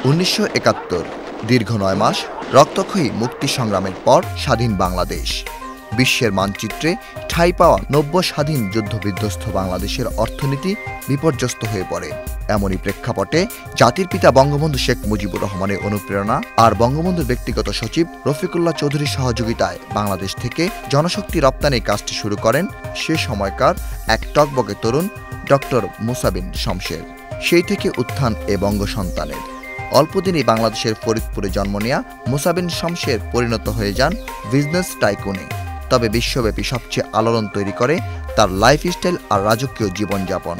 1971 দীর্ঘ 9 মাস রক্তক্ষয়ী মুক্তি সংগ্রামের পর স্বাধীন বাংলাদেশ। বিশ্বের মানচিত্রে ঠাঁই পাওয়া নব্য স্বাধীন যুদ্ধবিধ্বস্ত বাংলাদেশের অর্থনীতি বিপর্যস্ত হয়ে পড়ে। এমনই প্রেক্ষাপটে জাতির পিতা বঙ্গবন্ধু শেখ মুজিবুর রহমানের অনুপ্রেরণা আর বঙ্গবন্ধুর ব্যক্তিগত সচিব রফিকুল্লাহ চৌধুরীর সহযোগিতায় বাংলাদেশ থেকে জনশক্তি রপ্তানির কাজটি শুরু করেন সে সময়কার এক টকবকে তরুণ ডক্টর মুসা বিন শমশের। সেই থেকে উত্থান এ বঙ্গ সন্তানের। অল্পদিনেই বাংলাদেশের ফরিদপুরে জন্ম নেয়া মুসা বিন শমশের পরিণত হয়ে যান বিজনেস টাইকুনে। তবে বিশ্বব্যাপী সবচেয়ে আলোড়ন তৈরি করে তার লাইফস্টাইল আর রাজকীয় জীবনযাপন।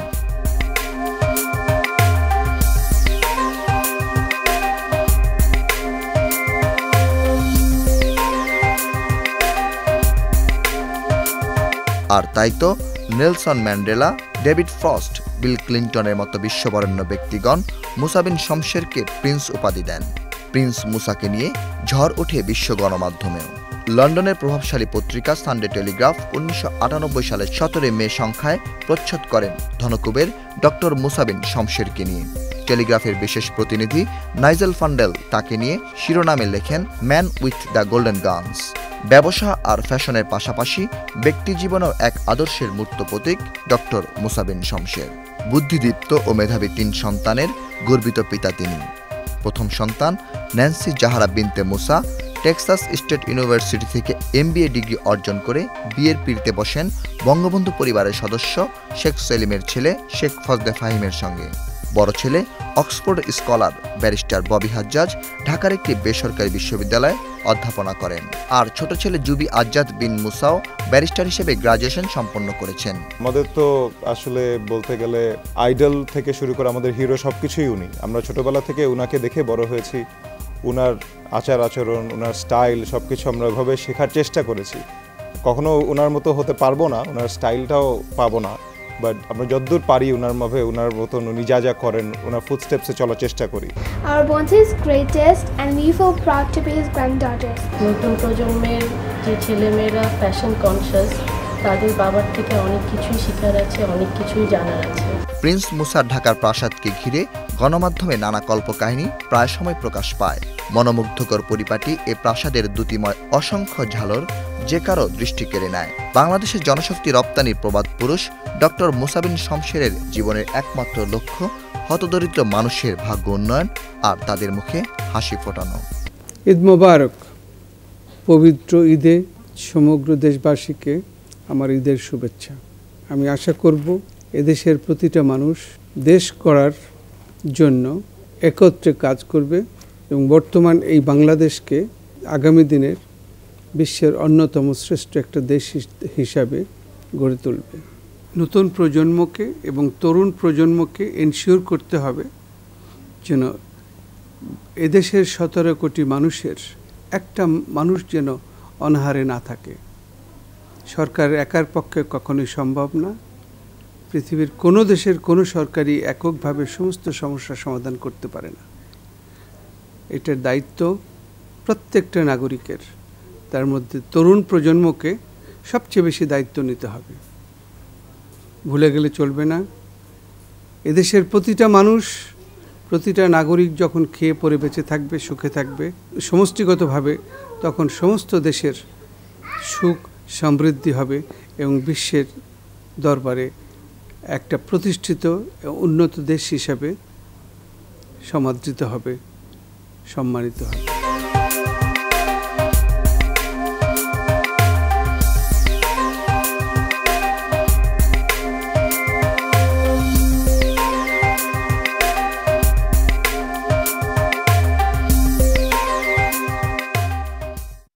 আর তাই তো Nelson Mandela, David Frost, Bill ক্লিন্টনের মতো বিশ্ববরেণ্য ব্যক্তিগণ মুসা বিন শমশেরকে প্রিন্স উপাধি দেন। প্রিন্স মুসাকে নিয়ে ঝড় ওঠে বিশ্ব গণমাধ্যমেও। লন্ডনের প্রভাবশালী পত্রিকা সানডে টেলিগ্রাফ 1998 সালের 17 মে সংখ্যায় প্রচ্ছদ করেন ধনকুবের ডক্টর মুসা বিন শমশেরকে নিয়ে। টেলিগ্রাফের বিশেষ প্রতিনিধি নাইজেল ফান্ডেল তাকে নিয়ে শিরোনামে লেখেন man with the golden guns. ব্যবসা আর ফ্যাশনের পাশাপাশি ব্যক্তিজীবনেও এক আদর্শের মূর্ত প্রতীক ডক্টর মুসা বিন শমশের। বুদ্ধিদীপ্ত ও মেধাবী 3 সন্তানের গর্বিত পিতা তিনি। প্রথম সন্তান Nancy Zahara Binte Musa Texas State University থেকে MBA ডিগ্রি অর্জন করে বিয়ের পিঁড়িতে বসেন বঙ্গবন্ধু পরিবারের সদস্য শেখ সেলিমের ছেলে শেখ ফজলে ফাহিমের সঙ্গে। বড় ছেলে Oxford scholar barrister Bobby Hajjaj ঢাকার একটি বেসরকারি বিশ্ববিদ্যালয়ে অধ্যাপনা করেন। আর ছোট ছেলে জুবি আজ্জাদ বিন মুসাও ব্যারিস্টার হিসেবে গ্রাজুয়েশন সম্পন্ন করেছেন। আমাদের তো আসলে বলতে গেলে আইডল থেকে শুরু করে আমাদের হিরো সবকিছুই উনি। আমরা ছোটবেলা থেকে উনাকে দেখে বড় হয়েছি। উনার আচার আচরণ, উনার স্টাইল সবকিছু আমরা ওইভাবে শেখার চেষ্টা করেছি। কখনো উনার মতো হতে পারবো না, উনার স্টাইলটাও পাবো না, বাট আমরা যতদূর পারি উনার মতন উনি যা যা করেন ওনার ফুটস্টেপসে চলার চেষ্টা করি। Our bond is greatest and we feel proud to be his granddaughters. নতুন প্রজন্মের যে ছেলেমেয়েরা ফ্যাশন কনসিয়াস, তাদের বাবার থেকে অনেক কিছুই শেখার আছে, অনেক কিছুই জানার আছে। প্রিন্স মুসার ঢাকার প্রাসাদকে ঘিরে গণমাধ্যমে নানা কল্পকাহিনী প্রায় সময় প্রকাশ পায়। মনোমুগ্ধকর পরিপাটি এ প্রাসাদের দ্যুতিময় অসংখ্য ঝালর যে কারো দৃষ্টি কেড়ে নেয়। বাংলাদেশের জনশক্তি রপ্তানির প্রবাদ পুরুষ ডক্টর মুসা বিন শমশেরের জীবনের একমাত্র লক্ষ্য হতদরিদ্র মানুষের ভাগ্য উন্নয়ন আর তাদের মুখে হাসি ফোটানো। ঈদ মোবারক। পবিত্র ঈদে সমগ্র দেশবাসীকে আমার ঈদের শুভেচ্ছা। আমি আশা করব এদেশের প্রতিটা মানুষ দেশ করার জন্য একত্রে কাজ করবে এবং বর্তমান এই বাংলাদেশকে আগামী দিনের বিশ্বের অন্যতম শ্রেষ্ঠ একটা দেশ হিসাবে গড়ে তুলবে। নতুন প্রজন্মকে এবং তরুণ প্রজন্মকে এনশিওর করতে হবে যেন এদেশের 17 কোটি মানুষের একটা মানুষ যেন অনাহারে না থাকে। সরকার একার পক্ষে কখনোই সম্ভব না। পৃথিবীর কোনো দেশের কোনো সরকারই এককভাবে সমস্ত সমস্যার সমাধান করতে পারে না। এটার দায়িত্ব প্রত্যেকটা নাগরিকের। তার মধ্যে তরুণ প্রজন্মকে সবচেয়ে বেশি দায়িত্ব নিতে হবে। ভুলে গেলে চলবে না। এদেশের প্রতিটা মানুষ, প্রতিটা নাগরিক যখন খেয়ে পরে বেঁচে থাকবে, সুখে থাকবে সমষ্টিগতভাবে, তখন সমস্ত দেশের সুখ সমৃদ্ধি হবে এবং বিশ্বের দরবারে একটা প্রতিষ্ঠিত উন্নত দেশ হিসাবে সমাদৃত হবে, সম্মানিত হবে।